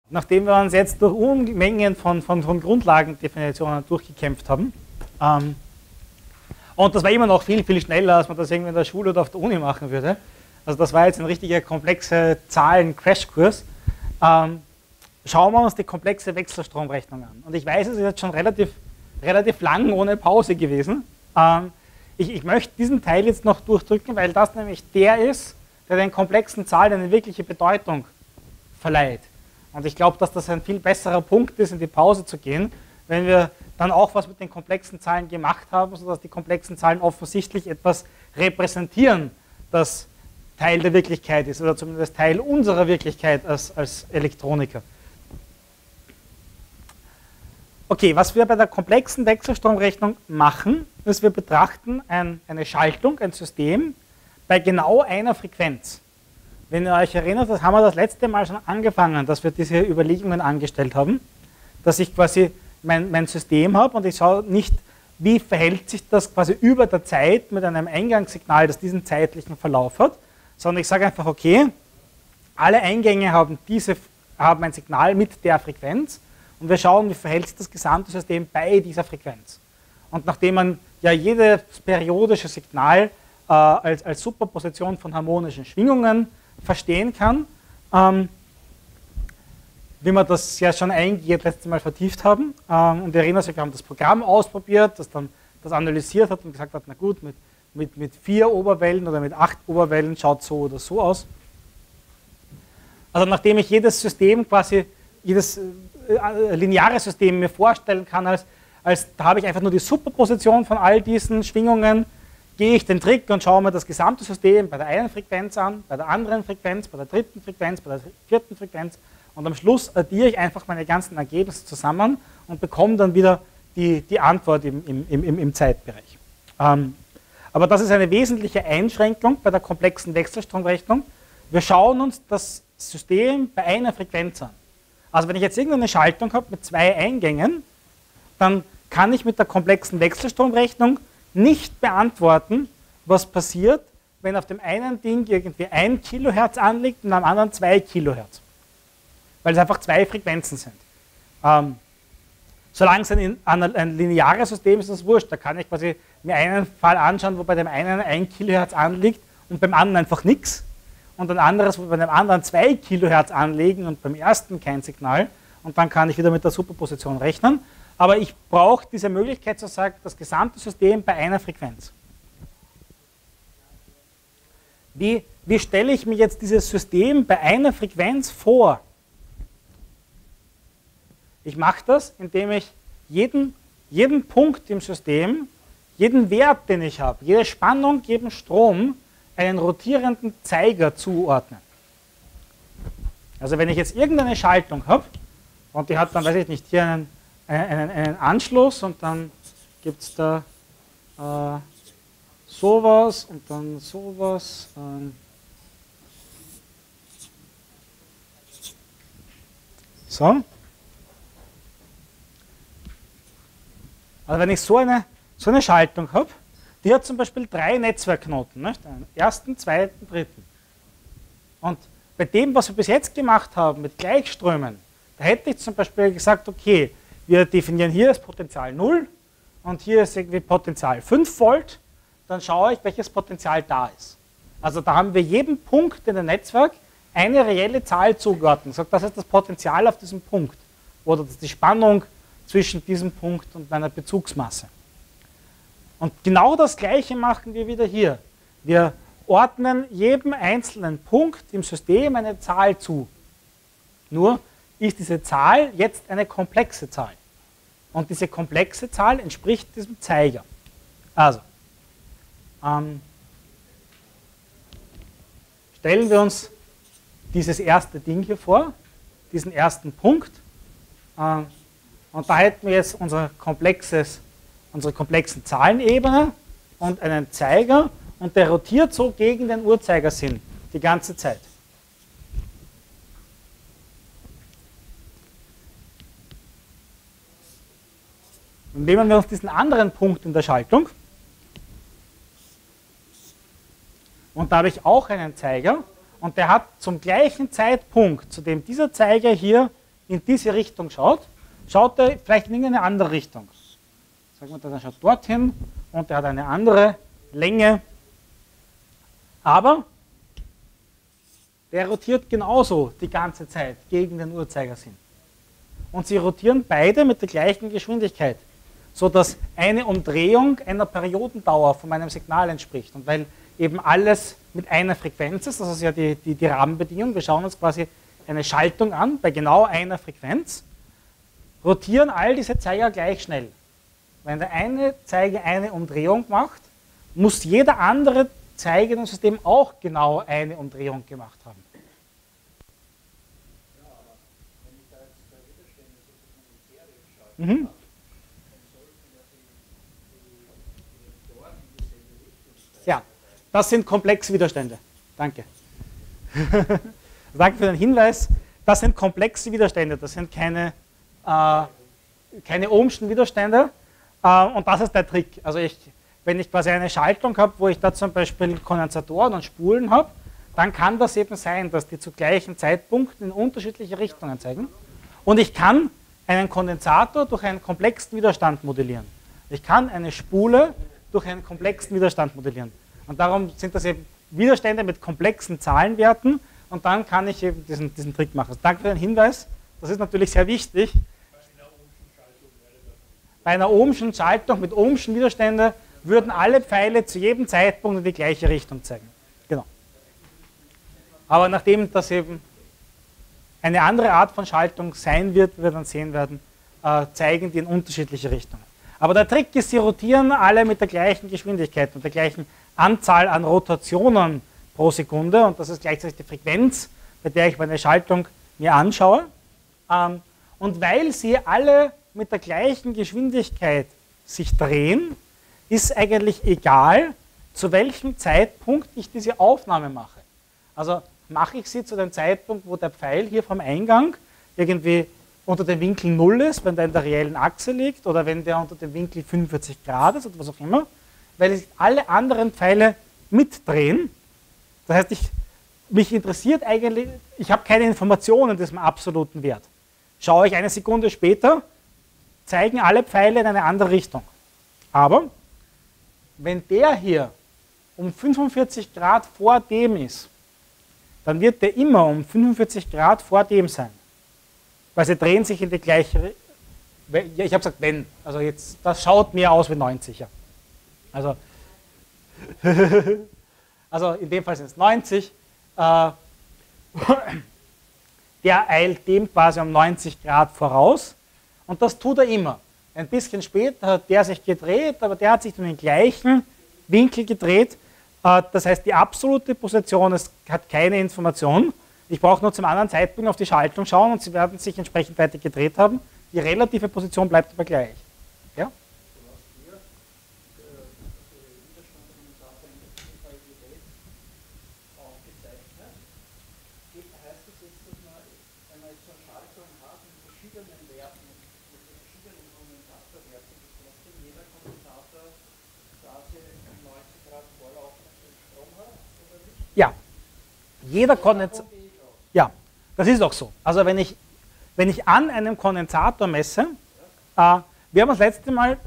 Nachdem wir uns jetzt durch Unmengen von Grundlagendefinitionen durchgekämpft haben, und das war immer noch viel, viel schneller, als man das irgendwie in der Schule oder auf der Uni machen würde. Also das war jetzt ein richtiger komplexe Zahlen-Crashkurs. Schauen wir uns die komplexe Wechselstromrechnung an. Und ich weiß, es ist jetzt schon relativ lang ohne Pause gewesen. Ich möchte diesen Teil jetzt noch durchdrücken, weil das nämlich der ist, der den komplexen Zahlen eine wirkliche Bedeutung verleiht. Und ich glaube, dass das ein viel besserer Punkt ist, in die Pause zu gehen, wenn wir dann auch was mit den komplexen Zahlen gemacht haben, sodass die komplexen Zahlen offensichtlich etwas repräsentieren, das Teil der Wirklichkeit ist, oder zumindest Teil unserer Wirklichkeit als Elektroniker. Okay, was wir bei der komplexen Wechselstromrechnung machen, ist, wir betrachten eine Schaltung, ein System, bei genau einer Frequenz. Wenn ihr euch erinnert, das haben wir das letzte Mal schon angefangen, dass wir diese Überlegungen angestellt haben, dass ich quasi mein System habe und ich schaue nicht, wie verhält sich das quasi über der Zeit mit einem Eingangssignal, das diesen zeitlichen Verlauf hat, sondern ich sage einfach, okay, alle Eingänge haben ein Signal mit der Frequenz und wir schauen, wie verhält sich das gesamte System bei dieser Frequenz. Und nachdem man ja jedes periodische Signal als Superposition von harmonischen Schwingungen verstehen kann, wie wir das ja schon eingehend letztes Mal vertieft haben. Und wir erinnern sich, wir haben das Programm ausprobiert, das dann das analysiert hat und gesagt hat, na gut, mit 4 Oberwellen oder mit 8 Oberwellen schaut so oder so aus. Also nachdem ich jedes System quasi, jedes lineare System mir vorstellen kann, da habe ich einfach nur die Superposition von all diesen Schwingungen, gehe ich den Trick und schaue mir das gesamte System bei der einen Frequenz an, bei der anderen Frequenz, bei der dritten Frequenz, bei der vierten Frequenz und am Schluss addiere ich einfach meine ganzen Ergebnisse zusammen und bekomme dann wieder die Antwort im Zeitbereich. Aber das ist eine wesentliche Einschränkung bei der komplexen Wechselstromrechnung. Wir schauen uns das System bei einer Frequenz an. Also wenn ich jetzt irgendeine Schaltung habe mit 2 Eingängen, dann kann ich mit der komplexen Wechselstromrechnung nicht beantworten, was passiert, wenn auf dem einen Ding irgendwie 1 Kilohertz anliegt und am anderen 2 Kilohertz. Weil es einfach 2 Frequenzen sind. Solange es ein lineares System ist, ist das wurscht. Da kann ich quasi mir einen Fall anschauen, wo bei dem einen 1 Kilohertz anliegt und beim anderen einfach nichts. Und ein anderes, wo bei dem anderen 2 Kilohertz anliegen und beim ersten kein Signal. Und dann kann ich wieder mit der Superposition rechnen. Aber ich brauche diese Möglichkeit zu sagen, das gesamte System bei einer Frequenz. Wie stelle ich mir jetzt dieses System bei einer Frequenz vor? Ich mache das, indem ich jeden Punkt im System, jeden Wert, den ich habe, jede Spannung, jeden Strom, einen rotierenden Zeiger zuordne. Also wenn ich jetzt irgendeine Schaltung habe und die hat dann, weiß ich nicht, hier einen Anschluss und dann gibt es da sowas und dann sowas. So. Also wenn ich so eine Schaltung habe, die hat zum Beispiel 3 Netzwerkknoten, nicht? Einen ersten, zweiten, dritten. Und bei dem, was wir bis jetzt gemacht haben mit Gleichströmen, da hätte ich zum Beispiel gesagt, okay, wir definieren hier das Potential 0 und hier ist irgendwie Potential 5 Volt, dann schaue ich, welches Potential da ist. Also da haben wir jedem Punkt in dem Netzwerk eine reelle Zahl zugeordnet. Sagt, das ist das Potential auf diesem Punkt oder das ist die Spannung zwischen diesem Punkt und meiner Bezugsmasse. Und genau das Gleiche machen wir wieder hier. Wir ordnen jedem einzelnen Punkt im System eine Zahl zu. Nur ist diese Zahl jetzt eine komplexe Zahl. Und diese komplexe Zahl entspricht diesem Zeiger. Also, stellen wir uns dieses erste Ding hier vor, diesen ersten Punkt. Und da hätten wir jetzt unsere komplexen Zahlenebene und einen Zeiger und der rotiert so gegen den Uhrzeigersinn die ganze Zeit. Und nehmen wir uns diesen anderen Punkt in der Schaltung und da habe ich auch einen Zeiger und der hat zum gleichen Zeitpunkt, zu dem dieser Zeiger hier in diese Richtung schaut, schaut er vielleicht in irgendeine andere Richtung. Sagen wir, der schaut dorthin und der hat eine andere Länge, aber der rotiert genauso die ganze Zeit gegen den Uhrzeigersinn. Und sie rotieren beide mit der gleichen Geschwindigkeit, sodass eine Umdrehung einer Periodendauer von meinem Signal entspricht. Und weil eben alles mit einer Frequenz ist, das ist ja die Rahmenbedingung, wir schauen uns quasi eine Schaltung an, bei genau einer Frequenz, rotieren all diese Zeiger gleich schnell. Wenn der eine Zeiger eine Umdrehung macht, muss jeder andere Zeiger im System auch genau eine Umdrehung gemacht haben. Mhm. Ja, das sind komplexe Widerstände. Danke. Danke für den Hinweis. Das sind komplexe Widerstände, das sind keine ohmschen Widerstände. Und das ist der Trick. Also wenn ich quasi eine Schaltung habe, wo ich da zum Beispiel Kondensatoren und Spulen habe, dann kann das eben sein, dass die zu gleichen Zeitpunkten in unterschiedliche Richtungen zeigen. Und ich kann einen Kondensator durch einen komplexen Widerstand modellieren. Ich kann eine Spule durch einen komplexen Widerstand modellieren. Und darum sind das eben Widerstände mit komplexen Zahlenwerten und dann kann ich eben diesen Trick machen. Also danke für den Hinweis. Das ist natürlich sehr wichtig. Bei einer ohmschen Schaltung mit ohmschen Widerständen würden alle Pfeile zu jedem Zeitpunkt in die gleiche Richtung zeigen. Genau. Aber nachdem das eben eine andere Art von Schaltung sein wird, wie wir dann sehen werden, zeigen die in unterschiedliche Richtungen. Aber der Trick ist, sie rotieren alle mit der gleichen Geschwindigkeit und der gleichen Anzahl an Rotationen pro Sekunde und das ist gleichzeitig die Frequenz, bei der ich meine Schaltung mir anschaue. Und weil sie alle mit der gleichen Geschwindigkeit sich drehen, ist eigentlich egal, zu welchem Zeitpunkt ich diese Aufnahme mache. Also mache ich sie zu dem Zeitpunkt, wo der Pfeil hier vom Eingang irgendwie unter dem Winkel 0 ist, wenn der in der reellen Achse liegt, oder wenn der unter dem Winkel 45 Grad ist oder was auch immer, weil sich alle anderen Pfeile mitdrehen. Das heißt, mich interessiert eigentlich, ich habe keine Informationen in diesem absoluten Wert. Schaue ich eine Sekunde später, zeigen alle Pfeile in eine andere Richtung. Aber wenn der hier um 45 Grad vor dem ist, dann wird der immer um 45 Grad vor dem sein. Weil sie drehen sich in die gleiche Richtung. Ich habe gesagt, wenn. Also jetzt, das schaut mehr aus wie 90. Ja. Also in dem Fall sind es 90. Der eilt dem quasi um 90 Grad voraus. Und das tut er immer. Ein bisschen später hat der sich gedreht, aber der hat sich in den gleichen Winkel gedreht. Das heißt, die absolute Position hat keine Information. Ich brauche nur zum anderen Zeitpunkt auf die Schaltung schauen und sie werden sich entsprechend weiter gedreht haben. Die relative Position bleibt aber gleich. Ja? Ja, jeder Kondensator. Ja, das ist auch so. Also wenn ich an einem Kondensator messe, wir haben das letzte Mal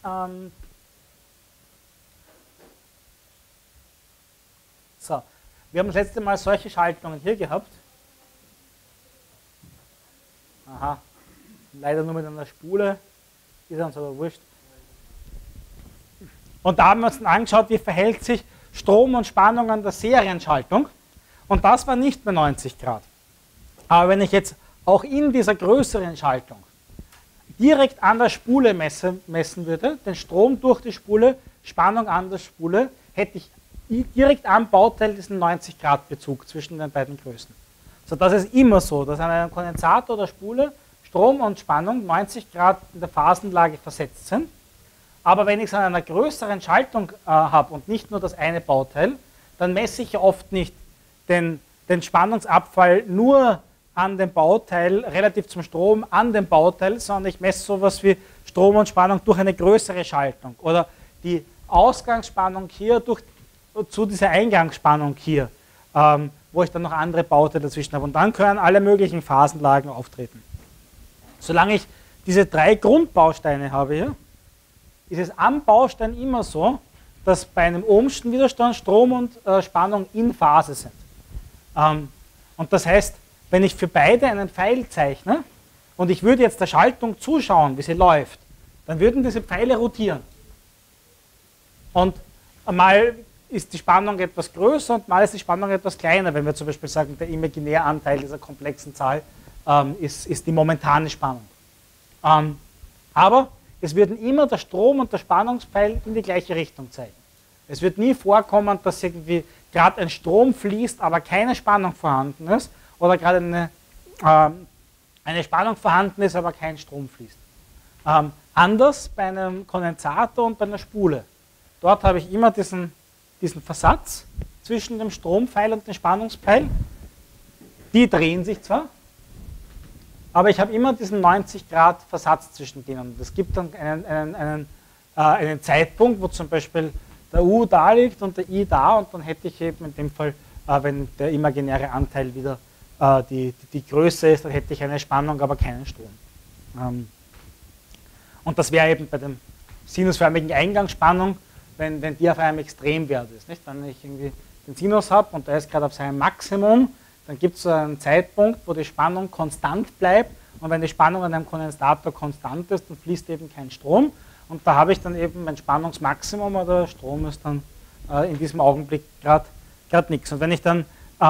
solche Schaltungen hier gehabt. Aha, leider nur mit einer Spule, ist uns aber wurscht. Und da haben wir uns dann angeschaut, wie verhält sich Strom und Spannung an der Serienschaltung. Und das war nicht bei 90 Grad. Aber wenn ich jetzt auch in dieser größeren Schaltung direkt an der Spule messen würde, den Strom durch die Spule, Spannung an der Spule, hätte ich direkt am Bauteil diesen 90 Grad Bezug zwischen den beiden Größen. So, das ist immer so, dass an einem Kondensator oder Spule Strom und Spannung 90 Grad in der Phasenlage versetzt sind. Aber wenn ich es an einer größeren Schaltung habe und nicht nur das eine Bauteil, dann messe ich oft nicht den Spannungsabfall nur an dem Bauteil, relativ zum Strom an dem Bauteil, sondern ich messe sowas wie Strom und Spannung durch eine größere Schaltung oder die Ausgangsspannung hier zu dieser Eingangsspannung hier, wo ich dann noch andere Bauteile dazwischen habe. Und dann können alle möglichen Phasenlagen auftreten. Solange ich diese 3 Grundbausteine habe hier, ist es am Baustein immer so, dass bei einem ohmschen Widerstand Strom und Spannung in Phase sind. Und das heißt, wenn ich für beide einen Pfeil zeichne und ich würde jetzt der Schaltung zuschauen, wie sie läuft, dann würden diese Pfeile rotieren. Und mal ist die Spannung etwas größer und mal ist die Spannung etwas kleiner, wenn wir zum Beispiel sagen, der Imaginäranteil dieser komplexen Zahl ist die momentane Spannung. Aber es würden immer der Strom- und der Spannungspfeil in die gleiche Richtung zeigen. Es wird nie vorkommen, dass irgendwie gerade ein Strom fließt, aber keine Spannung vorhanden ist, oder gerade eine Spannung vorhanden ist, aber kein Strom fließt. Anders bei einem Kondensator und bei einer Spule. Dort habe ich immer diesen Versatz zwischen dem Strompfeil und dem Spannungspfeil. Die drehen sich zwar, aber ich habe immer diesen 90 Grad Versatz zwischen denen. Es gibt dann einen Zeitpunkt, wo zum Beispiel der U da liegt und der I da, und dann hätte ich eben in dem Fall, wenn der imaginäre Anteil wieder die Größe ist, dann hätte ich eine Spannung, aber keinen Strom. Und das wäre eben bei der sinusförmigen Eingangsspannung, wenn die auf einem Extremwert ist. Nicht? Wenn ich irgendwie den Sinus habe und der ist gerade auf seinem Maximum, dann gibt es so einen Zeitpunkt, wo die Spannung konstant bleibt, und wenn die Spannung an einem Kondensator konstant ist, dann fließt eben kein Strom, und da habe ich dann eben mein Spannungsmaximum, oder Strom ist dann in diesem Augenblick gerade nichts. Und wenn ich dann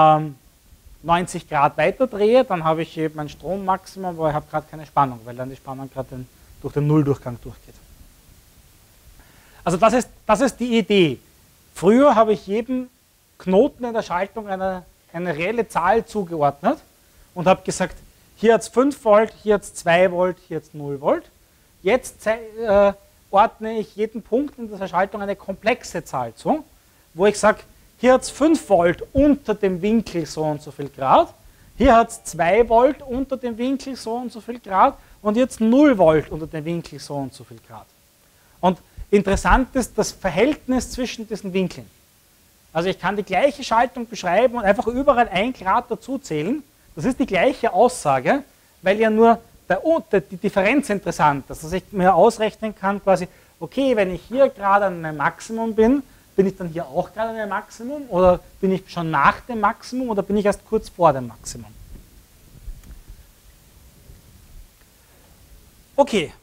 90 Grad weiter drehe, dann habe ich eben ein Strommaximum, aber ich habe gerade keine Spannung, weil dann die Spannung gerade durch den Nulldurchgang durchgeht. Also das ist die Idee. Früher habe ich jedem Knoten in der Schaltung eine reelle Zahl zugeordnet und habe gesagt, hier hat es 5 Volt, hier hat es 2 Volt, hier hat es 0 Volt. Jetzt ordne ich jeden Punkt in dieser Schaltung eine komplexe Zahl zu, wo ich sage, hier hat es 5 Volt unter dem Winkel so und so viel Grad, hier hat es 2 Volt unter dem Winkel so und so viel Grad und jetzt 0 Volt unter dem Winkel so und so viel Grad. Und interessant ist das Verhältnis zwischen diesen Winkeln. Also ich kann die gleiche Schaltung beschreiben und einfach überall 1 Grad dazu zählen. Das ist die gleiche Aussage, weil ja nur die Differenz interessant ist, dass ich mir ausrechnen kann, quasi, okay, wenn ich hier gerade an einem Maximum bin ich dann hier auch gerade an einem Maximum, oder bin ich schon nach dem Maximum, oder bin ich erst kurz vor dem Maximum? Okay,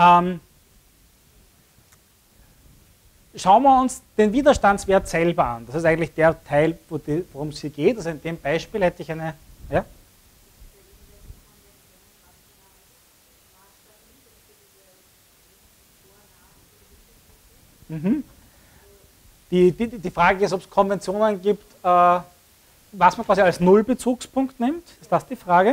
schauen wir uns den Widerstandswert selber an. Das ist eigentlich der Teil, worum es hier geht. Also in dem Beispiel hätte ich eine... Ja? Mhm. Die Frage ist, ob es Konventionen gibt, was man quasi als Nullbezugspunkt nimmt. Ist das die Frage?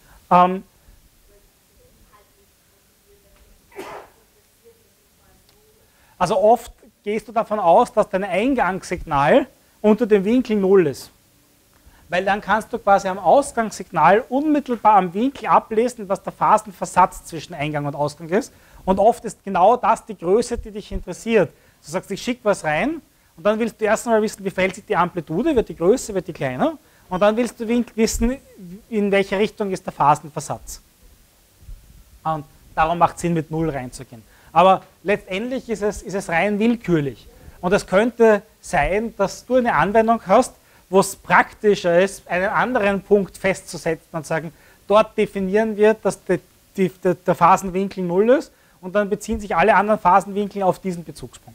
Also oft gehst du davon aus, dass dein Eingangssignal unter dem Winkel 0 ist. Weil dann kannst du quasi am Ausgangssignal unmittelbar am Winkel ablesen, was der Phasenversatz zwischen Eingang und Ausgang ist. Und oft ist genau das die Größe, die dich interessiert. Du sagst, ich schicke was rein und dann willst du erst einmal wissen, wie verhält sich die Amplitude, wird die größer, wird die kleiner. Und dann willst du wissen, in welche Richtung ist der Phasenversatz. Und darum macht es Sinn, mit 0 reinzugehen. Aber letztendlich ist es rein willkürlich. Und es könnte sein, dass du eine Anwendung hast, wo es praktischer ist, einen anderen Punkt festzusetzen und sagen, dort definieren wir, dass der Phasenwinkel 0 ist, und dann beziehen sich alle anderen Phasenwinkel auf diesen Bezugspunkt.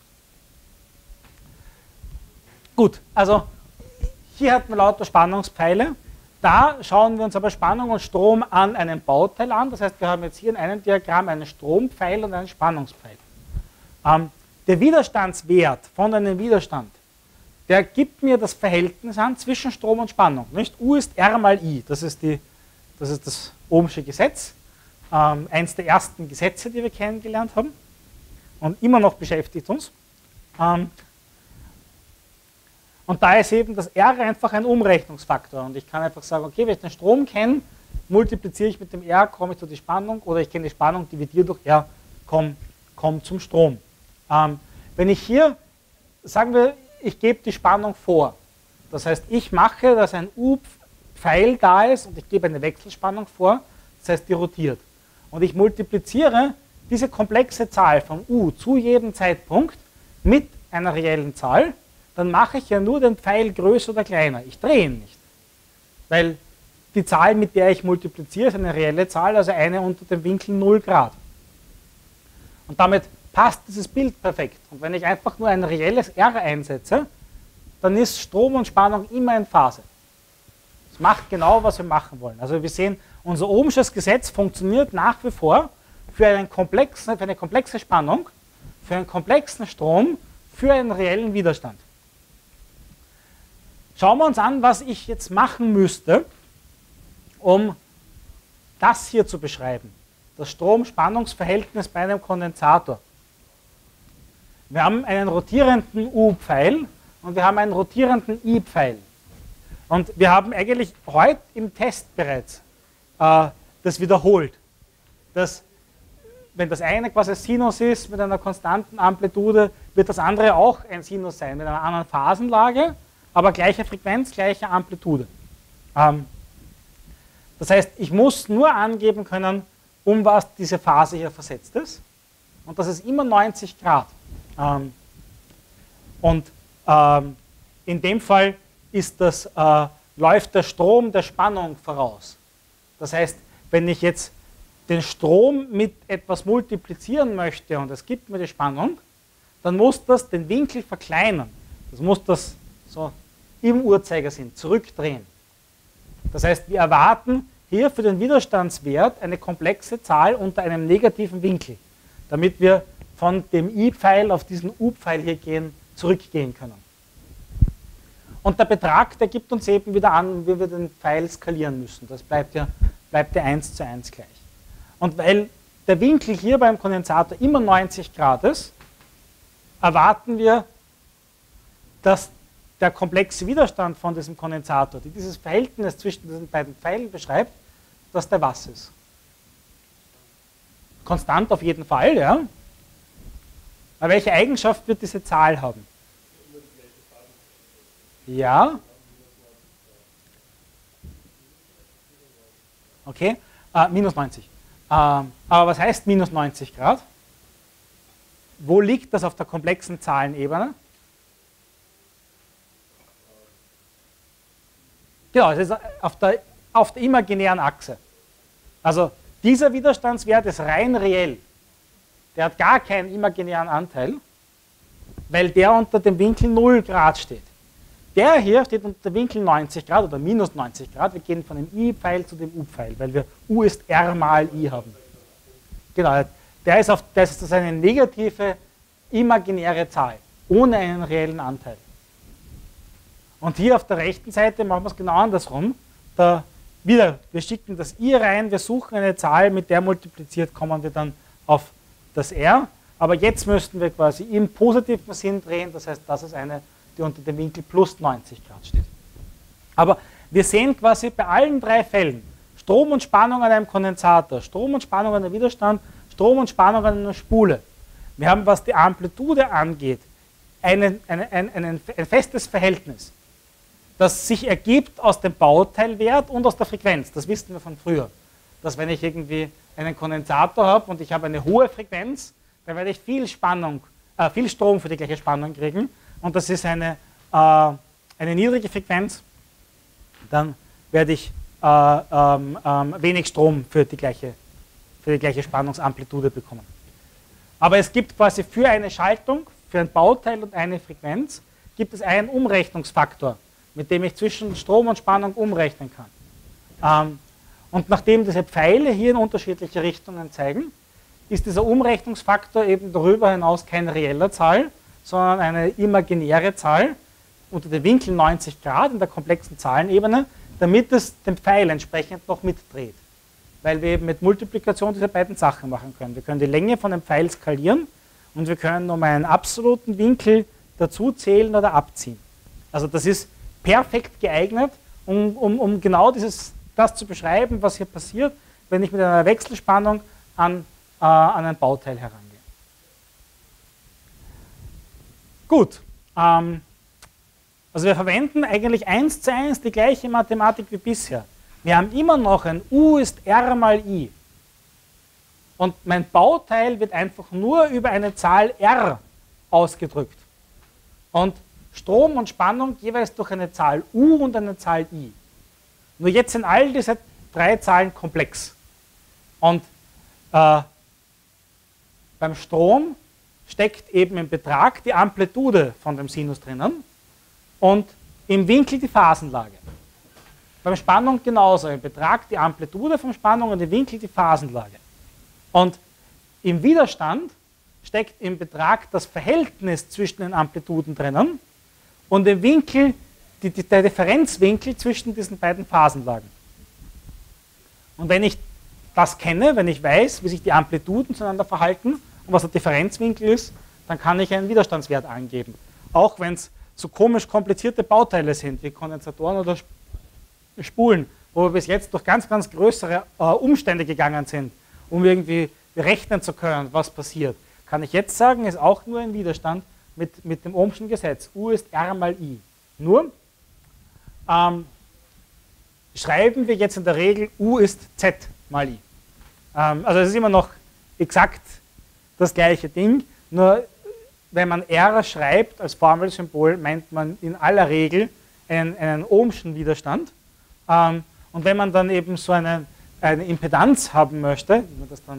Gut, also hier hat man lauter Spannungspfeile. Da schauen wir uns aber Spannung und Strom an einem Bauteil an. Das heißt, wir haben jetzt hier in einem Diagramm einen Strompfeil und einen Spannungspfeil. Der Widerstandswert von einem Widerstand, der gibt mir das Verhältnis an zwischen Strom und Spannung. Nicht? U ist R mal I. Das ist das Ohmsche Gesetz. Eins der ersten Gesetze, die wir kennengelernt haben und immer noch beschäftigt uns. Und da ist eben das R einfach ein Umrechnungsfaktor. Und ich kann einfach sagen, okay, wenn ich den Strom kenne, multipliziere ich mit dem R, komme ich zu der Spannung, oder ich kenne die Spannung, dividiere durch R, komme zum Strom. Wenn ich hier, sagen wir, ich gebe die Spannung vor. Das heißt, ich mache, dass ein U-Pfeil da ist und ich gebe eine Wechselspannung vor, das heißt, die rotiert. und ich multipliziere diese komplexe Zahl von u zu jedem Zeitpunkt mit einer reellen Zahl, dann mache ich ja nur den Pfeil größer oder kleiner. Ich drehe ihn nicht. Weil die Zahl, mit der ich multipliziere, ist eine reelle Zahl, also eine unter dem Winkel 0 Grad. Und damit passt dieses Bild perfekt. Und wenn ich einfach nur ein reelles R einsetze, dann ist Strom und Spannung immer in Phase. Das macht genau, was wir machen wollen. Also wir sehen, unser Ohmsches Gesetz funktioniert nach wie vor für eine komplexe Spannung, für einen komplexen Strom, für einen reellen Widerstand. Schauen wir uns an, was ich jetzt machen müsste, um das hier zu beschreiben. Das Strom-Spannungsverhältnis bei einem Kondensator. Wir haben einen rotierenden U-Pfeil und wir haben einen rotierenden I-Pfeil. Und wir haben eigentlich heute im Test bereits das wiederholt. Dass, wenn das eine quasi Sinus ist mit einer konstanten Amplitude, wird das andere auch ein Sinus sein mit einer anderen Phasenlage, aber gleiche Frequenz, gleiche Amplitude. Das heißt, ich muss nur angeben können, um was diese Phase hier versetzt ist. Und das ist immer 90 Grad. In dem Fall ist das, läuft der Strom der Spannung voraus. Das heißt, wenn ich jetzt den Strom mit etwas multiplizieren möchte und es gibt mir die Spannung, dann muss das den Winkel verkleinern. Das muss das so im Uhrzeigersinn zurückdrehen. Das heißt, wir erwarten hier für den Widerstandswert eine komplexe Zahl unter einem negativen Winkel, damit wir von dem I-Pfeil auf diesen U-Pfeil hier zurückgehen können. Und der Betrag, der gibt uns eben wieder an, wie wir den Pfeil skalieren müssen. Das bleibt ja 1:1 gleich. Und weil der Winkel hier beim Kondensator immer 90 Grad ist, erwarten wir, dass der komplexe Widerstand von diesem Kondensator, die dieses Verhältnis zwischen diesen beiden Pfeilen beschreibt, dass der was ist. Konstant auf jeden Fall, ja. Aber welche Eigenschaft wird diese Zahl haben? Ja. Okay, minus 90. Aber was heißt minus 90 Grad? Wo liegt das auf der komplexen Zahlenebene? Genau, es ist auf der imaginären Achse. Also dieser Widerstandswert ist rein reell. Der hat gar keinen imaginären Anteil, weil der unter dem Winkel 0 Grad steht. Der hier steht unter dem Winkel 90 Grad oder minus 90 Grad. Wir gehen von dem I-Pfeil zu dem U-Pfeil, weil wir U ist R mal I haben. Genau, das ist eine negative imaginäre Zahl, ohne einen reellen Anteil. Und hier auf der rechten Seite machen wir es genau andersrum. Wir schicken das I rein, wir suchen eine Zahl, mit der multipliziert kommen wir dann auf das R. Aber jetzt müssten wir quasi im positiven Sinn drehen, das heißt, das ist eine, die unter dem Winkel plus 90 Grad steht. Aber wir sehen quasi bei allen drei Fällen Strom und Spannung an einem Kondensator, Strom und Spannung an einem Widerstand, Strom und Spannung an einer Spule. Wir haben, was die Amplitude angeht, ein festes Verhältnis, das sich ergibt aus dem Bauteilwert und aus der Frequenz. Das wissen wir von früher. Dass wenn ich irgendwie einen Kondensator habe und ich habe eine hohe Frequenz, dann werde ich viel Strom für die gleiche Spannung kriegen. Und das ist eine niedrige Frequenz, dann werde ich wenig Strom für die gleiche Spannungsamplitude bekommen. Aber es gibt quasi für eine Schaltung, für ein Bauteil und eine Frequenz, gibt es einen Umrechnungsfaktor, mit dem ich zwischen Strom und Spannung umrechnen kann. Und nachdem diese Pfeile hier in unterschiedliche Richtungen zeigen, ist dieser Umrechnungsfaktor eben darüber hinaus keine reelle Zahl, sondern eine imaginäre Zahl unter dem Winkel 90 Grad in der komplexen Zahlenebene, damit es den Pfeil entsprechend noch mitdreht. Weil wir eben mit Multiplikation diese beiden Sachen machen können. Wir können die Länge von dem Pfeil skalieren und wir können um einen absoluten Winkel dazu zählen oder abziehen. Also das ist perfekt geeignet, um genau das zu beschreiben, was hier passiert, wenn ich mit einer Wechselspannung an ein Bauteil herangehe. Gut, also wir verwenden eigentlich 1:1 die gleiche Mathematik wie bisher. Wir haben immer noch ein U ist R mal I. und mein Bauteil wird einfach nur über eine Zahl R ausgedrückt. Und Strom und Spannung jeweils durch eine Zahl U und eine Zahl I. Nur jetzt sind all diese drei Zahlen komplex. Und beim Strom steckt eben im Betrag die Amplitude von dem Sinus drinnen und im Winkel die Phasenlage. Beim Spannung genauso, im Betrag die Amplitude von Spannung und im Winkel die Phasenlage. Und im Widerstand steckt im Betrag das Verhältnis zwischen den Amplituden drinnen und im Winkel der Differenzwinkel zwischen diesen beiden Phasenlagen. Und wenn ich das kenne, wenn ich weiß, wie sich die Amplituden zueinander verhalten und was der Differenzwinkel ist, dann kann ich einen Widerstandswert angeben. Auch wenn es so komisch komplizierte Bauteile sind, wie Kondensatoren oder Spulen, wo wir bis jetzt durch ganz, ganz größere Umstände gegangen sind, um irgendwie berechnen zu können, was passiert, kann ich jetzt sagen, ist auch nur ein Widerstand mit dem Ohmschen Gesetz. U ist R mal I. Nur schreiben wir jetzt in der Regel, U ist Z mal I. Also es ist immer noch exakt das gleiche Ding, nur wenn man R schreibt als Formelsymbol, meint man in aller Regel einen Ohmschen Widerstand. Und wenn man dann eben so eine Impedanz haben möchte, wie man das dann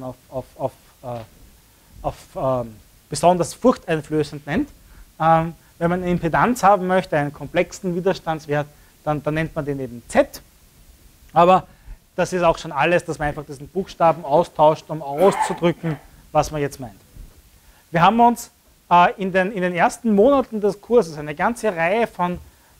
auf besonders furchteinflößend nennt, wenn man eine Impedanz haben möchte, einen komplexen Widerstandswert, dann nennt man den eben Z. Aber das ist auch schon alles, dass man einfach diesen Buchstaben austauscht, um auszudrücken, was man jetzt meint. Wir haben uns in den ersten Monaten des Kurses eine ganze Reihe von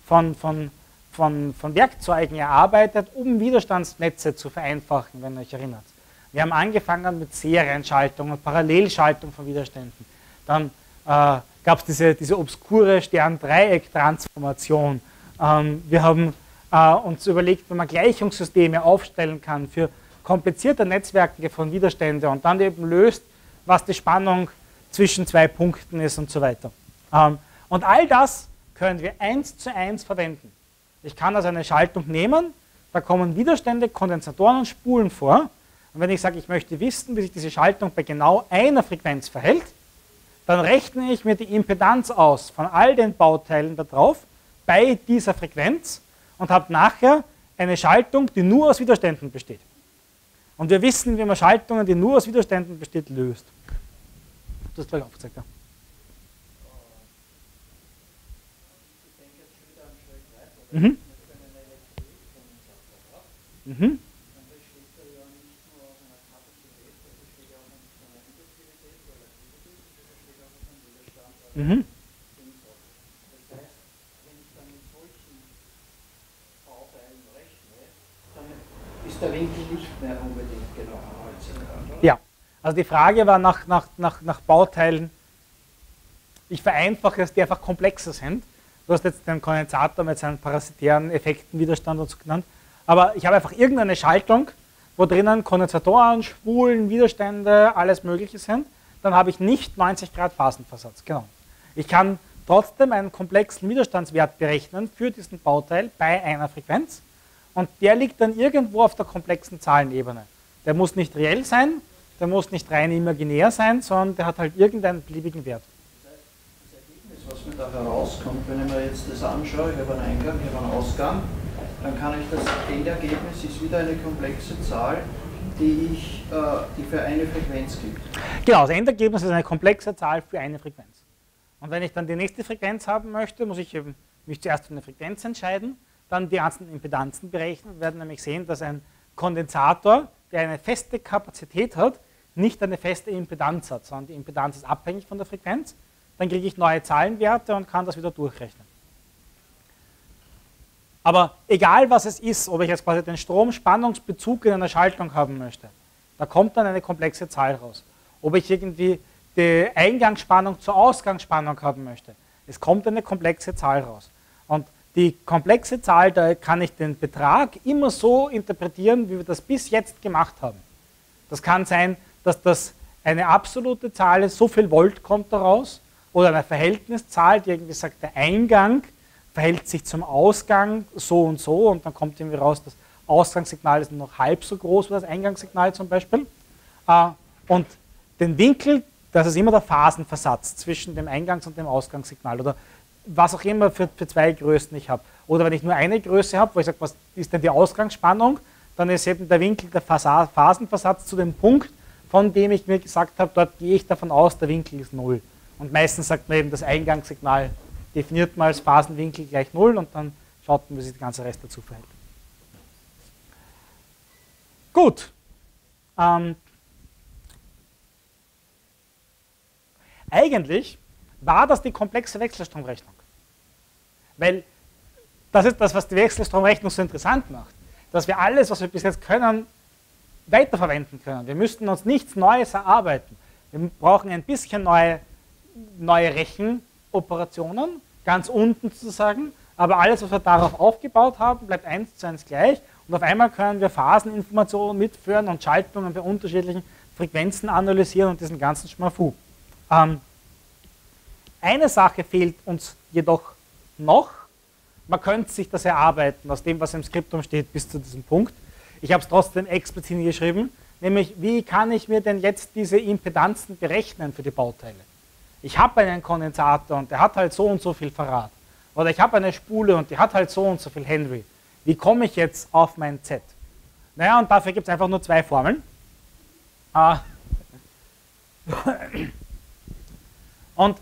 Werkzeugen erarbeitet, um Widerstandsnetze zu vereinfachen, wenn ihr euch erinnert. Wir haben angefangen mit Serienschaltung und Parallelschaltung von Widerständen. Dann gab es diese obskure Stern-Dreieck-Transformation. Wir haben uns überlegt, wenn man Gleichungssysteme aufstellen kann für komplizierte Netzwerke von Widerständen und dann eben löst, was die Spannung zwischen zwei Punkten ist und so weiter. Und all das können wir 1:1 verwenden. Ich kann also eine Schaltung nehmen, da kommen Widerstände, Kondensatoren und Spulen vor. Und wenn ich sage, ich möchte wissen, wie sich diese Schaltung bei genau einer Frequenz verhält, dann rechne ich mir die Impedanz aus von all den Bauteilen da drauf bei dieser Frequenz und habe nachher eine Schaltung, die nur aus Widerständen besteht. Und wir wissen, wie man Schaltungen, die nur aus Widerständen besteht, löst. Du hast gleich aufgezeigt, ja. Mhm. Mhm. Mhm. Das heißt, wenn ich dann mit solchen Bauteilen rechne, dann ist der Winkel nicht mehr unbedingt genau 19 Grad. Ja, also die Frage war nach Bauteilen, ich vereinfache es, die einfach komplexer sind. Du hast jetzt den Kondensator mit seinen parasitären Effekten, Widerstand und so genannt, aber ich habe einfach irgendeine Schaltung, wo drinnen Kondensatoren, Spulen, Widerstände, alles Mögliche sind, dann habe ich nicht 90 Grad Phasenversatz, genau. Ich kann trotzdem einen komplexen Widerstandswert berechnen für diesen Bauteil bei einer Frequenz und der liegt dann irgendwo auf der komplexen Zahlenebene. Der muss nicht reell sein, der muss nicht rein imaginär sein, sondern der hat halt irgendeinen beliebigen Wert. Das heißt, das Ergebnis, was mir da herauskommt, wenn ich mir jetzt das anschaue, ich habe einen Eingang, ich habe einen Ausgang, dann kann ich das Endergebnis ist wieder eine komplexe Zahl, die für eine Frequenz gibt. Genau, das Endergebnis ist eine komplexe Zahl für eine Frequenz. Und wenn ich dann die nächste Frequenz haben möchte, muss ich mich zuerst für eine Frequenz entscheiden, dann die ganzen Impedanzen berechnen. Wir werden nämlich sehen, dass ein Kondensator, der eine feste Kapazität hat, nicht eine feste Impedanz hat, sondern die Impedanz ist abhängig von der Frequenz. Dann kriege ich neue Zahlenwerte und kann das wieder durchrechnen. Aber egal was es ist, ob ich jetzt quasi den Strom-Spannungsbezug in einer Schaltung haben möchte, da kommt dann eine komplexe Zahl raus. Ob ich irgendwie die Eingangsspannung zur Ausgangsspannung haben möchte, es kommt eine komplexe Zahl raus. Und die komplexe Zahl, da kann ich den Betrag immer so interpretieren, wie wir das bis jetzt gemacht haben. Das kann sein, dass das eine absolute Zahl ist, so viel Volt kommt daraus, oder eine Verhältniszahl, die irgendwie sagt, der Eingang verhält sich zum Ausgang so und dann kommt irgendwie raus, das Ausgangssignal ist nur noch halb so groß wie das Eingangssignal zum Beispiel. Und den Winkel, das ist immer der Phasenversatz zwischen dem Eingangs- und dem Ausgangssignal oder was auch immer für zwei Größen ich habe. Oder wenn ich nur eine Größe habe, wo ich sage, was ist denn die Ausgangsspannung, dann ist eben der Winkel der Phasenversatz zu dem Punkt, von dem ich mir gesagt habe, dort gehe ich davon aus, der Winkel ist 0. Und meistens sagt man eben, das Eingangssignal definiert man als Phasenwinkel gleich 0 und dann schaut man, wie sich der ganze Rest dazu verhält. Gut. Eigentlich war das die komplexe Wechselstromrechnung. Weil das ist das, was die Wechselstromrechnung so interessant macht. Dass wir alles, was wir bis jetzt können, weiterverwenden können. Wir müssten uns nichts Neues erarbeiten. Wir brauchen ein bisschen neue Rechenoperationen, ganz unten sozusagen, aber alles, was wir darauf aufgebaut haben, bleibt 1:1 gleich und auf einmal können wir Phaseninformationen mitführen und Schaltungen bei unterschiedlichen Frequenzen analysieren und diesen ganzen Schmafu. Eine Sache fehlt uns jedoch noch. Man könnte sich das erarbeiten, aus dem, was im Skriptum steht, bis zu diesem Punkt. Ich habe es trotzdem explizit geschrieben, nämlich wie kann ich mir denn jetzt diese Impedanzen berechnen für die Bauteile? Ich habe einen Kondensator und der hat halt so und so viel Farad. Oder ich habe eine Spule und die hat halt so und so viel Henry. Wie komme ich jetzt auf mein Z? Naja, und dafür gibt es einfach nur zwei Formeln. Und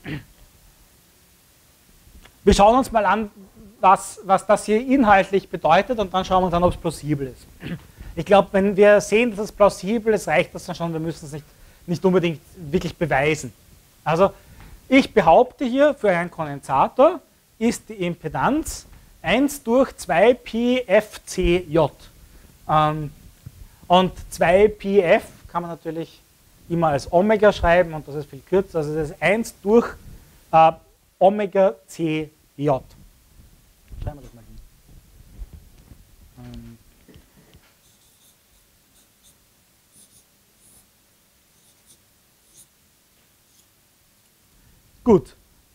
wir schauen uns mal an, was das hier inhaltlich bedeutet und dann schauen wir uns an, ob es plausibel ist. Ich glaube, wenn wir sehen, dass es plausibel ist, reicht das dann schon, wir müssen es nicht unbedingt wirklich beweisen. Also ich behaupte hier, für einen Kondensator ist die Impedanz 1 durch 2πfcj. Und 2πf kann man natürlich immer als Omega schreiben und das ist viel kürzer, also das ist 1 durch Omega cj. Schreiben wir das mal hin. Gut.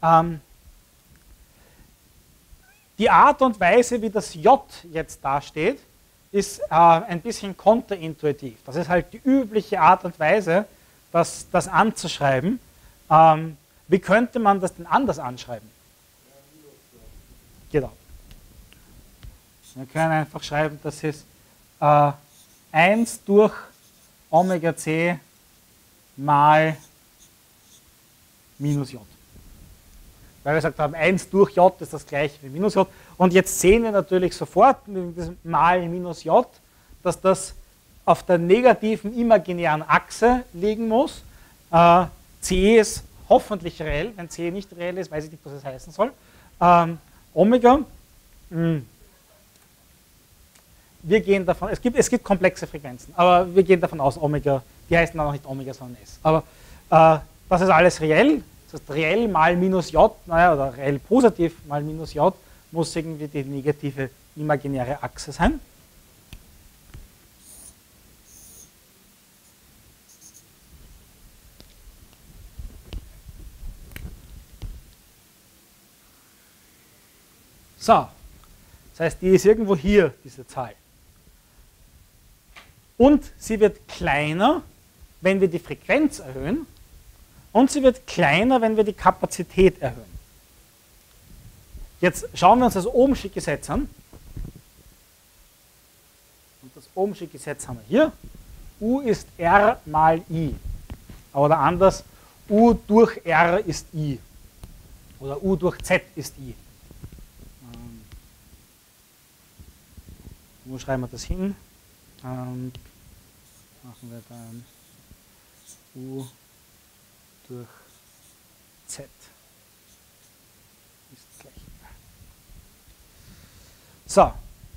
Die Art und Weise, wie das J jetzt dasteht, ist ein bisschen konterintuitiv. Das ist halt die übliche Art und Weise, das anzuschreiben. Wie könnte man das denn anders anschreiben? Genau. Wir können einfach schreiben, das ist 1 durch Omega c mal minus J. Weil wir gesagt haben, 1 durch J ist das gleiche wie minus J. Und jetzt sehen wir natürlich sofort mit diesem mal minus J, dass das auf der negativen imaginären Achse liegen muss. C ist hoffentlich reell. Wenn C nicht reell ist, weiß ich nicht, was es heißen soll. Omega. Wir gehen davon, es gibt komplexe Frequenzen, aber wir gehen davon aus, Omega, die heißen dann auch nicht Omega, sondern S. Aber das ist alles reell. Das heißt, reell mal minus J, naja, oder reell positiv mal minus J, muss irgendwie die negative imaginäre Achse sein. So, das heißt, die ist irgendwo hier, diese Zahl. Und sie wird kleiner, wenn wir die Frequenz erhöhen. Und sie wird kleiner, wenn wir die Kapazität erhöhen. Jetzt schauen wir uns das Ohmsche Gesetz an. Und das Ohmsche Gesetz haben wir hier. U ist R mal I. Oder anders, U durch R ist I. Oder U durch Z ist I. Wo schreiben wir das hin? Machen wir dann U durch Z ist gleich. So,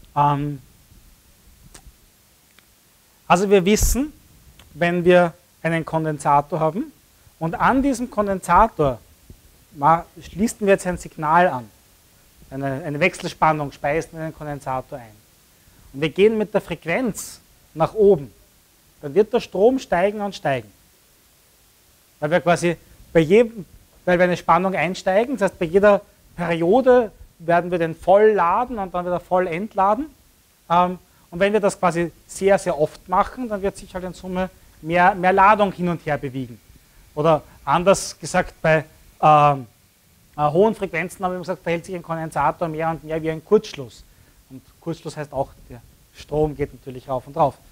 also wir wissen, wenn wir einen Kondensator haben und an diesem Kondensator schließen wir jetzt ein Signal an, eine Wechselspannung speisen wir in den Kondensator ein. Und wir gehen mit der Frequenz nach oben, dann wird der Strom steigen und steigen. Weil wir quasi weil wir eine Spannung einsteigen, das heißt bei jeder Periode werden wir den voll laden und dann wieder voll entladen. Und wenn wir das quasi sehr, sehr oft machen, dann wird sich halt in Summe mehr Ladung hin und her bewegen. Oder anders gesagt, bei hohen Frequenzen haben wir gesagt, verhält sich ein Kondensator mehr und mehr wie ein Kurzschluss. Und Kurzschluss heißt auch, der Strom geht natürlich rauf und rauf.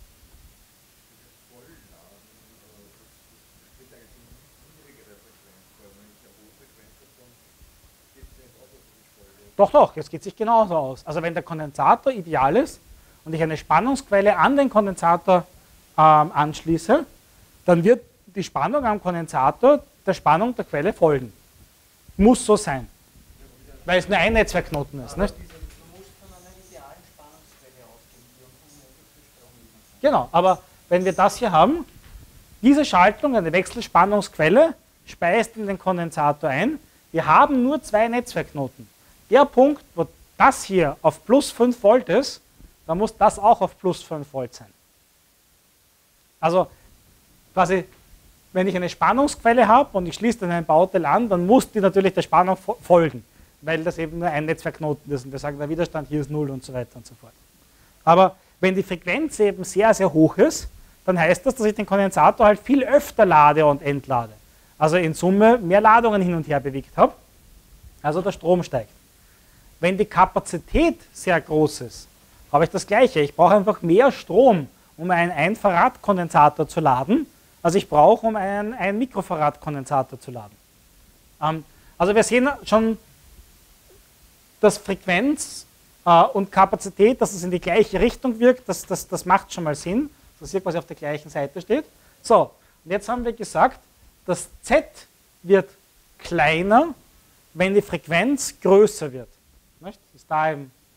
Doch, doch, jetzt geht es sich genauso aus. Also wenn der Kondensator ideal ist und ich eine Spannungsquelle an den Kondensator anschließe, dann wird die Spannung am Kondensator der Spannung der Quelle folgen. Muss so sein. Weil es nur ein Netzwerkknoten ist. Nicht? Du musst von einer idealen Spannungsquelle ausgehen, die unendlich Strom liefern. Genau, aber wenn wir das hier haben, diese Schaltung, eine Wechselspannungsquelle, speist in den Kondensator ein. Wir haben nur zwei Netzwerkknoten. Der Punkt, wo das hier auf plus 5 Volt ist, dann muss das auch auf plus 5 Volt sein. Also quasi, wenn ich eine Spannungsquelle habe und ich schließe dann ein Bauteil an, dann muss die natürlich der Spannung folgen, weil das eben nur ein Netzwerkknoten ist und wir sagen, der Widerstand hier ist 0 und so weiter und so fort. Aber wenn die Frequenz eben sehr, sehr hoch ist, dann heißt das, dass ich den Kondensator halt viel öfter lade und entlade. Also in Summe mehr Ladungen hin und her bewegt habe, also der Strom steigt. Wenn die Kapazität sehr groß ist, habe ich das Gleiche. Ich brauche einfach mehr Strom, um einen 1 Farad Kondensator zu laden, als ich brauche, um einen 1 Mikrofarad Kondensator zu laden. Also wir sehen schon, dass Frequenz und Kapazität, dass es in die gleiche Richtung wirkt, das macht schon mal Sinn, dass hier quasi auf der gleichen Seite steht. So, und jetzt haben wir gesagt, das Z wird kleiner, wenn die Frequenz größer wird. Nicht? Das ist da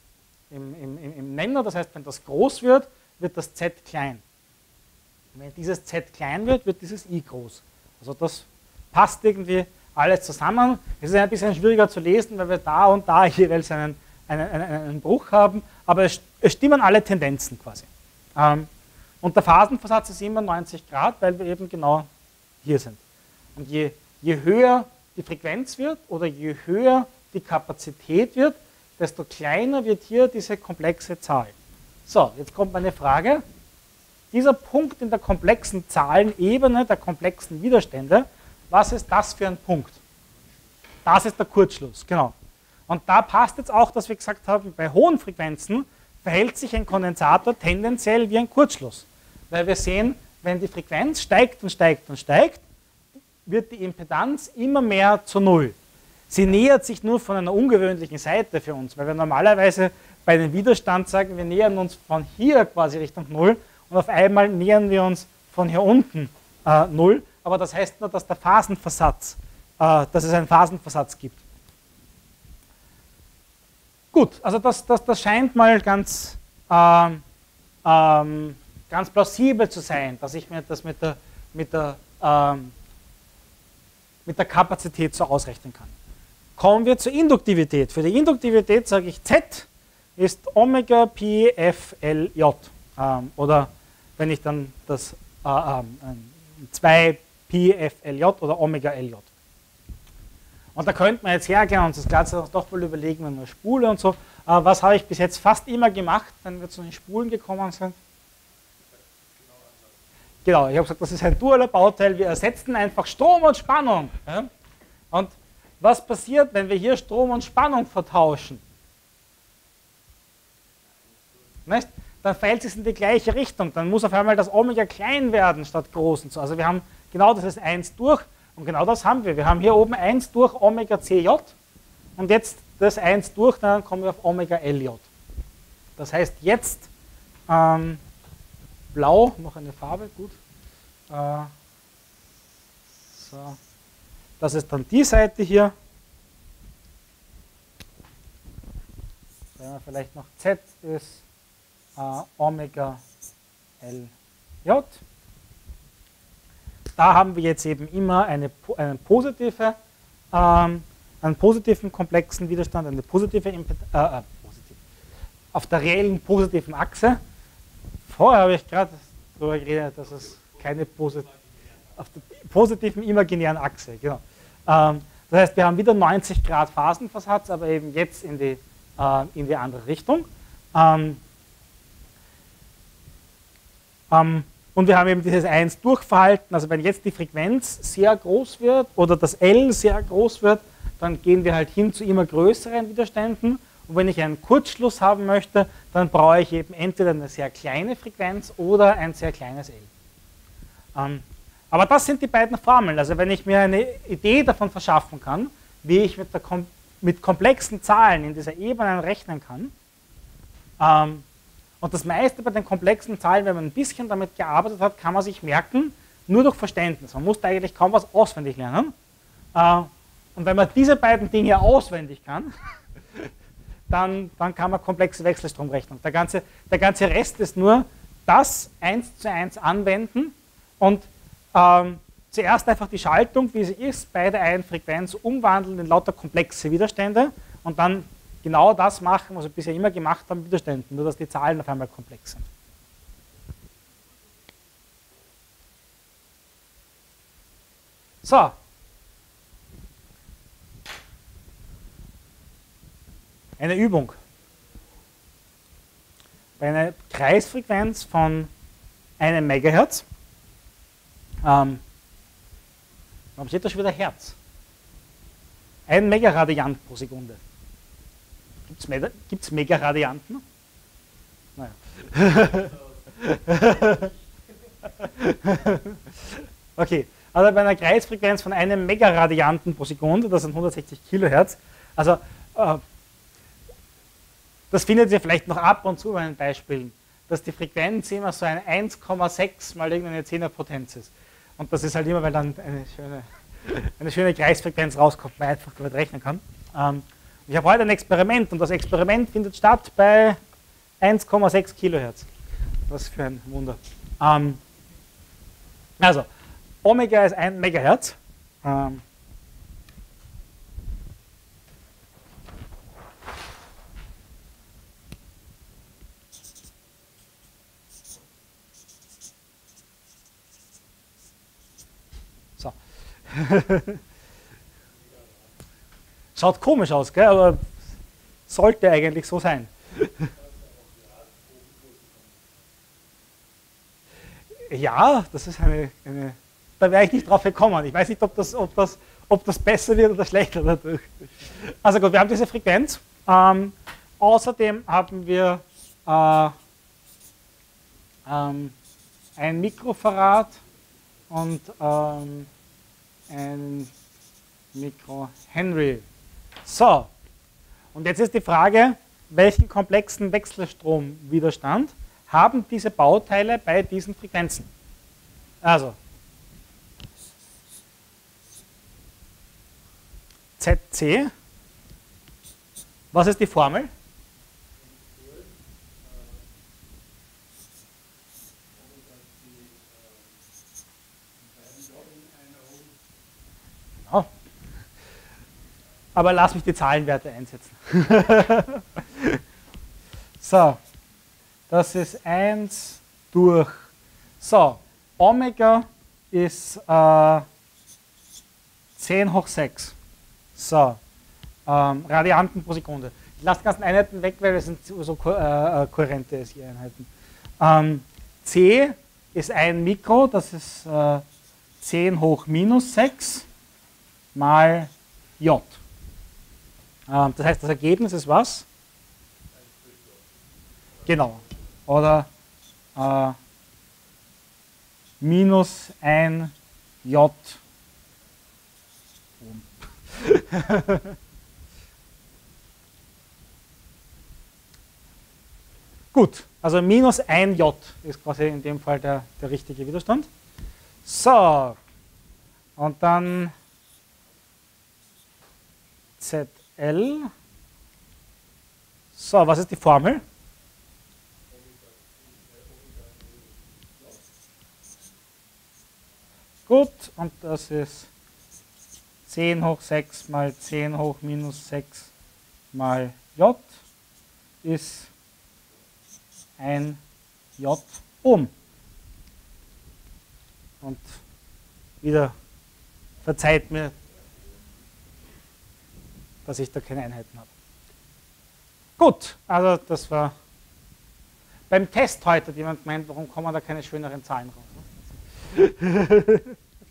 im Nenner, das heißt, wenn das groß wird, wird das Z klein. Wenn dieses Z klein wird, wird dieses I groß. Also das passt irgendwie alles zusammen. Es ist ein bisschen schwieriger zu lesen, weil wir da und da jeweils einen Bruch haben, aber es stimmen alle Tendenzen quasi. Und der Phasenversatz ist immer 90 Grad, weil wir eben genau hier sind. Und je höher die Frequenz wird oder je höher die Kapazität wird, desto kleiner wird hier diese komplexe Zahl. So, jetzt kommt meine Frage. Dieser Punkt in der komplexen Zahlenebene, der komplexen Widerstände, was ist das für ein Punkt? Das ist der Kurzschluss, genau. Und da passt jetzt auch, dass wir gesagt haben, bei hohen Frequenzen verhält sich ein Kondensator tendenziell wie ein Kurzschluss. Weil wir sehen, wenn die Frequenz steigt und steigt und steigt, wird die Impedanz immer mehr zu Null. Sie nähert sich nur von einer ungewöhnlichen Seite für uns, weil wir normalerweise bei dem Widerstand sagen, wir nähern uns von hier quasi Richtung Null und auf einmal nähern wir uns von hier unten Null. Aber das heißt nur, dass der Phasenversatz, dass es einen Phasenversatz gibt. Gut, also das scheint mal ganz plausibel zu sein, dass ich mir das mit der Kapazität so ausrechnen kann. Kommen wir zur Induktivität. Für die Induktivität sage ich Z ist Omega Pi F L J. Oder wenn ich dann das 2 Pi F L J oder Omega L J. Und da könnte man jetzt hergehen und das Ganze doch mal überlegen, wenn man Spule und so. Was habe ich bis jetzt fast immer gemacht, wenn wir zu den Spulen gekommen sind? Genau, ich habe gesagt, das ist ein dualer Bauteil. Wir ersetzen einfach Strom und Spannung. Ja? Und was passiert, wenn wir hier Strom und Spannung vertauschen? Nicht? Dann fällt es in die gleiche Richtung. Dann muss auf einmal das Omega klein werden statt groß und so. Also wir haben genau das ist 1 durch und genau das haben wir. Wir haben hier oben 1 durch Omega CJ und jetzt das 1 durch, dann kommen wir auf Omega LJ. Das heißt jetzt blau, noch eine Farbe, gut. So. Das ist dann die Seite hier. Sagen wir vielleicht noch Z ist Omega LJ. Da haben wir jetzt eben immer einen positiven komplexen Widerstand, eine positive auf der reellen positiven Achse. Vorher habe ich gerade darüber geredet, dass es keine auf der positiven imaginären Achse, genau. Das heißt, wir haben wieder 90 Grad Phasenversatz, aber eben jetzt in die andere Richtung. Und wir haben eben dieses 1-durch-Verhalten. Also wenn jetzt die Frequenz sehr groß wird oder das L sehr groß wird, dann gehen wir halt hin zu immer größeren Widerständen. Und wenn ich einen Kurzschluss haben möchte, dann brauche ich eben entweder eine sehr kleine Frequenz oder ein sehr kleines L. Aber das sind die beiden Formeln. Also wenn ich mir eine Idee davon verschaffen kann, wie ich mit komplexen Zahlen in dieser Ebene rechnen kann, und das meiste bei den komplexen Zahlen, wenn man ein bisschen damit gearbeitet hat, kann man sich merken, nur durch Verständnis. Man muss da eigentlich kaum was auswendig lernen. Und wenn man diese beiden Dinge auswendig kann, dann kann man komplexe Wechselstromrechnung. Der ganze Rest ist nur das 1:1 anwenden und zuerst einfach die Schaltung, wie sie ist, bei der einen Frequenz umwandeln in lauter komplexe Widerstände und dann genau das machen, was wir bisher immer gemacht haben mit Widerständen, nur dass die Zahlen auf einmal komplex sind. So. Eine Übung. Bei einer Kreisfrequenz von 1 MHz, warum steht da schon wieder Hertz? 1 Megaradiant pro Sekunde. Gibt es Megaradianten? Naja. Okay, also bei einer Kreisfrequenz von 1 Megaradianten pro Sekunde, das sind 160 Kilohertz, also das findet ihr vielleicht noch ab und zu bei den Beispielen, dass die Frequenz immer so ein 1,6 mal irgendeine 10er Potenz ist. Und das ist halt immer, weil dann eine schöne Kreisfrequenz rauskommt, man einfach damit rechnen kann. Ich habe heute ein Experiment und das Experiment findet statt bei 1,6 Kilohertz. Was für ein Wunder. Also, Omega ist 1 Megahertz. So. Schaut komisch aus, gell? Aber sollte eigentlich so sein. Ja, das ist da wäre ich nicht drauf gekommen. Ich weiß nicht, ob das besser wird oder schlechter dadurch. Also gut, wir haben diese Frequenz. Außerdem haben wir ein Mikrofarad und ein Mikrohenry. So, und jetzt ist die Frage, welchen komplexen Wechselstromwiderstand haben diese Bauteile bei diesen Frequenzen? Also, ZC, was ist die Formel? Genau. Aber lass mich die Zahlenwerte einsetzen. So, das ist 1 durch, so, Omega ist 10 hoch 6. So, Radianten pro Sekunde. Ich lasse die ganzen Einheiten weg, weil das sind so kohärente SI-Einheiten. C ist 1 Mikro, das ist 10 hoch minus 6 mal J. Das heißt, das Ergebnis ist was? Genau. Oder minus 1 J Ohm. Gut, also minus 1 J ist quasi in dem Fall der richtige Widerstand. So, und dann ZL. So, was ist die Formel? Gut, und das ist 10 hoch 6 mal 10 hoch minus 6 mal J ist 1 J Ohm. Und wieder verzeiht mir, dass ich da keine Einheiten habe. Gut, also das war beim Test heute hat jemand gemeint, warum kommen da keine schöneren Zahlen raus? Gut.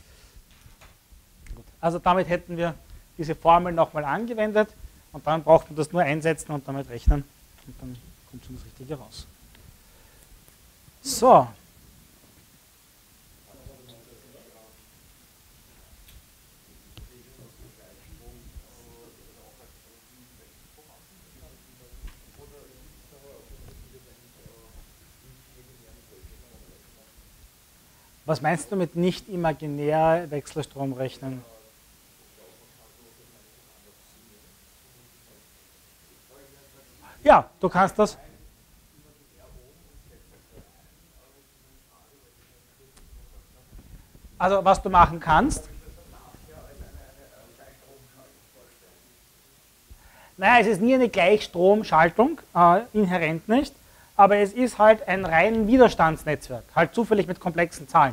Also damit hätten wir diese Formel nochmal angewendet und dann braucht man das nur einsetzen und damit rechnen und dann kommt schon das Richtige raus. So. Was meinst du mit nicht imaginär Wechselstrom rechnen? Ja, du kannst das. Also was du machen kannst. Naja, es ist nie eine Gleichstromschaltung, inhärent nicht, aber es ist halt ein rein Widerstandsnetzwerk, halt zufällig mit komplexen Zahlen.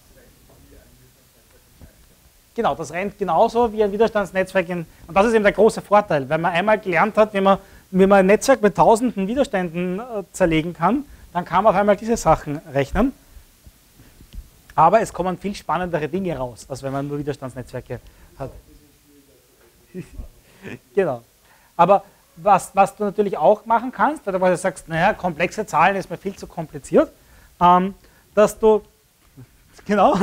Genau, das rennt genauso wie ein Widerstandsnetzwerk. Und das ist eben der große Vorteil, wenn man einmal gelernt hat, wie man ein Netzwerk mit tausenden Widerständen zerlegen kann, dann kann man auf einmal diese Sachen rechnen. Aber es kommen viel spannendere Dinge raus, als wenn man nur Widerstandsnetzwerke hat. Genau. Aber was du natürlich auch machen kannst, weil du sagst, naja, komplexe Zahlen ist mir viel zu kompliziert, dass du, genau,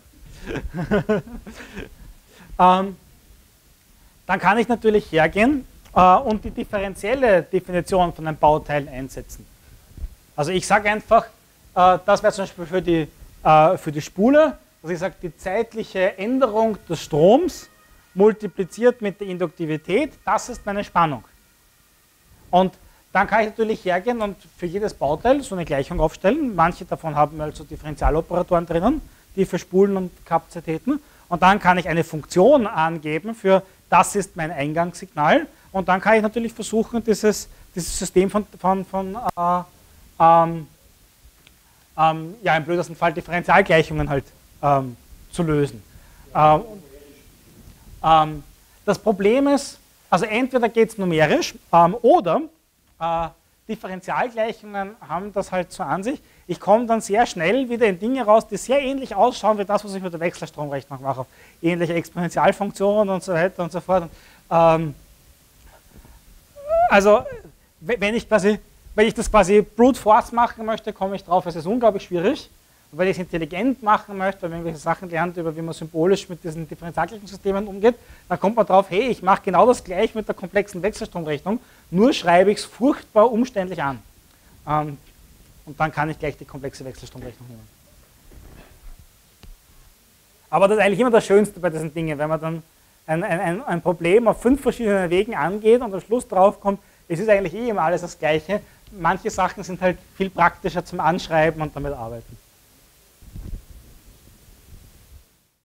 dann kann ich natürlich hergehen und die differenzielle Definition von einem Bauteil einsetzen. Also ich sage einfach, das wäre zum Beispiel für die Spule, dass ich sage, die zeitliche Änderung des Stroms multipliziert mit der Induktivität, das ist meine Spannung. Und dann kann ich natürlich hergehen und für jedes Bauteil so eine Gleichung aufstellen. Manche davon haben also Differentialoperatoren drinnen, die für Spulen und Kapazitäten. Und dann kann ich eine Funktion angeben für, das ist mein Eingangssignal. Und dann kann ich natürlich versuchen, dieses System ja, im blödesten Fall Differentialgleichungen halt zu lösen. Das Problem ist, also entweder geht es numerisch oder Differentialgleichungen haben das halt so an sich. Ich komme dann sehr schnell wieder in Dinge raus, die sehr ähnlich ausschauen wie das, was ich mit der Wechselstromrechnung mache. Ähnliche Exponentialfunktionen und so weiter und so fort. Also wenn ich das quasi brute force machen möchte, komme ich drauf, es ist unglaublich schwierig. Und wenn ich es intelligent machen möchte, weil man irgendwelche Sachen lernt, über wie man symbolisch mit diesen Differentialgleichungssystemen umgeht, dann kommt man drauf, hey, ich mache genau das gleich mit der komplexen Wechselstromrechnung, nur schreibe ich es furchtbar umständlich an. Und dann kann ich gleich die komplexe Wechselstromrechnung nehmen. Aber das ist eigentlich immer das Schönste bei diesen Dingen, wenn man dann ein Problem auf 5 verschiedenen Wegen angeht und am Schluss drauf kommt, es ist eigentlich immer alles das Gleiche. Manche Sachen sind halt viel praktischer zum Anschreiben und damit arbeiten.